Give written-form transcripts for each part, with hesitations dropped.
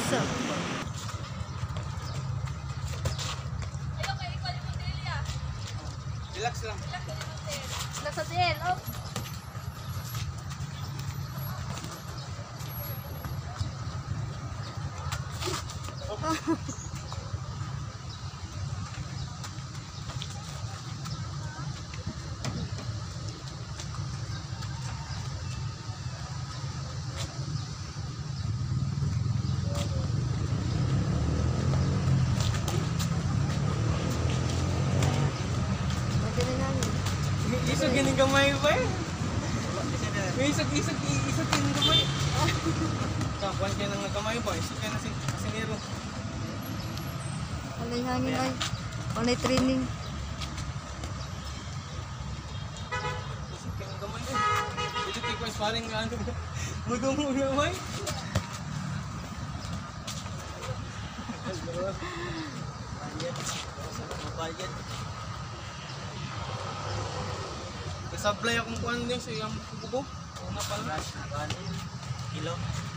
Isa. Relax lang. Relax sa DL, oh. Isog gining gamay ba eh? May isog gining gamay. Kakuan kayo ng gamay ba? Isog kayo na sinero. Walay hangin ay. Walay training. Isog kayo ng gamay eh. Dili ko sparring nga ano. Mudong mo gamay. Budget. Sablay akong kuhan din sa iyang buko. Una pa lang. Kilo.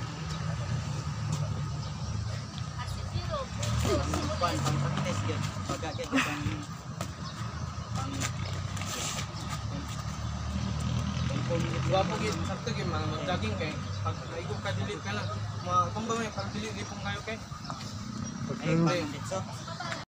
Kuhan, pang-test yun. Pagkakit ko pang... Wapo gid sakto gid mag-jogging kay pag naigo ka dili ka lang. Kumbaba may pag dili pong kayo kay. Ay,